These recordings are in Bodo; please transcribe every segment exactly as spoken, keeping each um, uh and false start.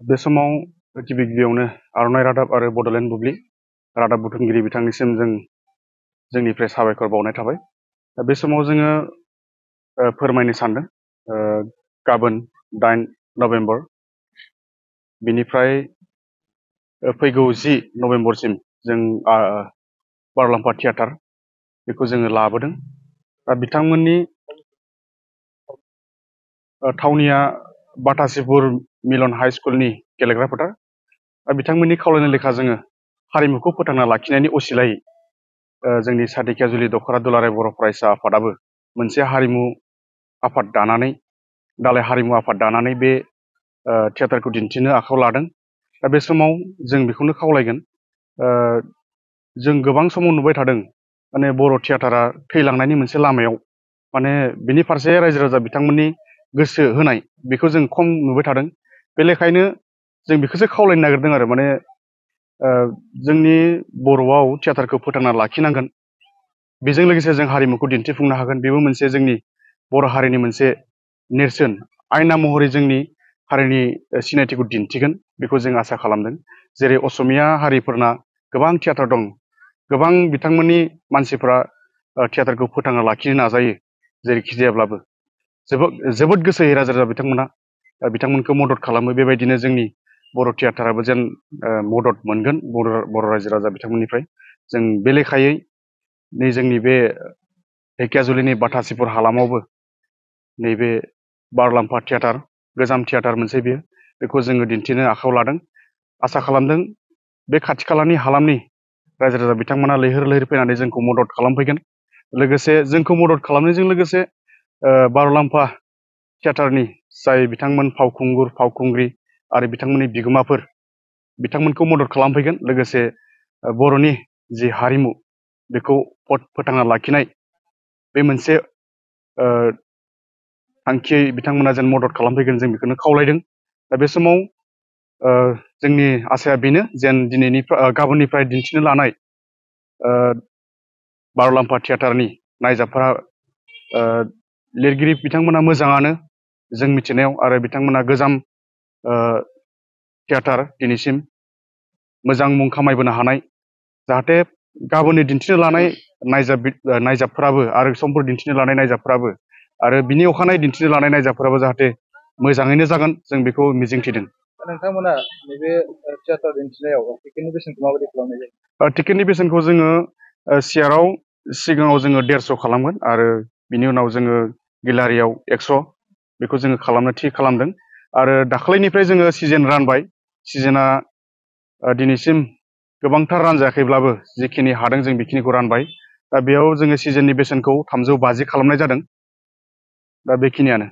बे समाव गिबि गिबियावनो आर'नाइ रादाब आरो बड'लेण्ड बुब्लि रादाब बुथुमगिरि बिथांनिसिम जों जोंनिफ्राय साबायखर बावनाय थाबाय। दा बे समाव जोङो फोरमायनो सानदों गाबोन दाइन नभेम्बर बिनिफ्राय फैगौ जि नभेम्बरसिम जों बारलाम्फा थियाटार बेखौ जोङो लाबोदों। दा बिथांमोननि थावनिया बाटासिपुर मिलन हाई स्कुलनि गेलेग्रा फोथार। दा बिथांमोननि खावलायनाय लेखा जोङो हारिमुखौ फोथांना लाखिनायनि असिलायै जोंनि सादिकियाजुलि दख'रा दुलाराय बर' फरायसा आफादाबो मोनसे हारिमु आफाद दानानै दालाय हारिमु आफाद दानानै बे थियाटारखौ दिन्थिनो आखायाव लादों। दा बे समाव जों बेखौनो खावलायगोन, जों गोबां समाव नुबाय थादों माने बर' थियाटारा थैलांनायनि मोनसे लामायाव, माने बिनि फारसे रायजो राजा बिथांमोननि गोसो होनाय बेखौ जों खम नुबाय थादों। बे लेखायनो जों बेखौसो खावलायनो नागिरदों आरो माने जोंनि बर'आव थियाटारखौ फोथांना लाखिनांगोन, बेजों लोगोसे जों हारिमुखौ दिन्थिफुंनो हागोन। बेबो मोनसे जोंनि बर' हारिनि मोनसे नेरसोन आयना महरै जोंनि हारिनि सिनायथिखौ दिन्थिगोन, बेखौ जों आसा खालामदों। जेरै असमिया हारिफोरना गोबां थियाटार दं, गोबां बिथांमोननि मानसिफ्रा थियाटारखौ फोथांना लाखिनो नाजायो, जेरैखि जायाब्लाबो जोबोद जोबोद गोसो होयो रायजो राजा बिथांमोना, बिथांमोनखौ मदद खालामो। बेबायदिनो जोंनि बर' थियाटाराबो जेन मदद मोनगोन बर' बर' रायजो राजा बिथांमोननिफ्राय। जों बे लेखायै नै जोंनि बे ढेकियाजुलिनि बाटासिपुर हालामावबो नैबे बारलाम्फा थियाटार, गोजाम थियाटार मोनसे बेयो, बेखौ जोङो दिन्थिनो आखायाव लादों। आसा खालामदों बे खाथि खालानि हालामनि रायजो राजा बिथांमोना लैहोर लैहोर फैनानै जोंखौ मदद खालामफैगोन। लोगोसे जोंखौ मदद खालामनायजों लोगोसे बारलाम्फा थियाटारनि जाय बिथांमोन फावखुंगुर फावखुंग्रि आरो बिथांमोननि बिगोमाफोर बिथांमोनखौ मदद खालामफैगोन। लोगोसे बर'नि जि हारिमु बेखौ फोथांना लाखिनाय बे मोनसे थांखियै बिथांमोना जेन मदद खालामफैगोन, जों बेखौनो खावलायदों। दा बे समाव जोंनि आसाया बेनो जेन दिनैनिफ्राय गाबोननिफ्राय दिन्थिनो लानाय बारलाम्फा थियाटारनि नायजाबफोरा लिरगिरि बिथांमोना मोजाङानो जों मिथिनायाव, आरो बिथांमोना गोजाम थियाटार दिनैसिम मोजां मुं खामायबोनो हानाय, जाहाथे गाबोननि दिन्थिनो लानाय नायजाब नायजाबफ्राबो आरो समफोर दिन्थिनो लानाय नायजाबफ्राबो आरो बिनि अखानायै दिन्थिनो लानाय नायजाबफ्राबो जाहाथे मोजाङैनो जागोन, जों बेखौ मिजिंथिदों। नोंथांमोना नैबे थियाटार दिन्थिनायाव टिकेटनि बेसेनखौ माबायदि खालामनाय जायो? टिकेटनि बेसेनखौ जोङो सियाराव सिगाङाव जोङो देरस' खालामगोन आरो बिनि उनाव जोङो गेलारियाव एक्स' बेखौ जोङो खालामनो थि खालामदों। आरो दाख्लैनिफ्राय जोङो सिजोन रानबाय, सिजोना दिनैसिम गोबांथार रानजायाखैब्लाबो जिखिनि हादों जों बेखिनिखौ रानबाय। दा बेयाव जोङो सिजोननि बेसेनखौ थामजौ बाजि खालामनाय जादों। दा बेखिनियानो।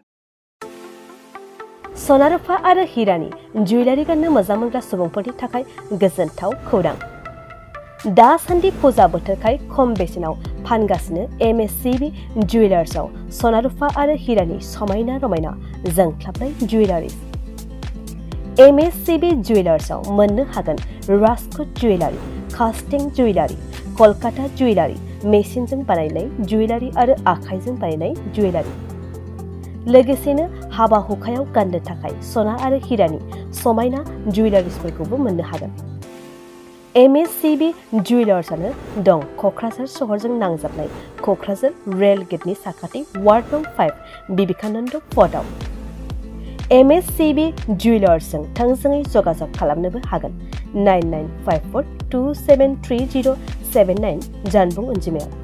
सना रुफा आरो हिरानि जुवेलारि गाननो मोजां मोनग्रा सुबुंफोरनि थाखाय गोजोनथाव खौरां। दासान्दि फुजा बोथोरखाय खम बेसेनाव फानगासिनो एम एस सि बि जुवेलार्सआव सना रुफा आरो हिरानि समायना रमायना जोंख्लाबनाय जुवेलारि। एम एस सि बि जुवेलार्सआव मोननो हागोन राजकोट जुवेलारि, कास्टिं जुवेलारि, कलकाता जुवेलारि, मेसिनजों बानायनाय जुवेलारि आरो आखाइजों बानायनाय जुवेलारि। लोगोसेनो हाबा हुखायाव गाननो थाखाय सना आरो हिरानि समायना जुवेलारिसफोरखौबो मोननो हागोन। एम एस सि बि जुवेलार्सआनो दं क'क्राझार सहरजों नांजाबनाय क'क्राझार रेल गेटनि साखाथि वार्ड नं फाइभ बिबेकानन्द पथआव। एम एस सि बि जुवेलार्सजों थोंजोङै जगाजग खालामनोबो हागोन nine nine five four two seven three zero' seven nine जानबुं अनजिमायाव।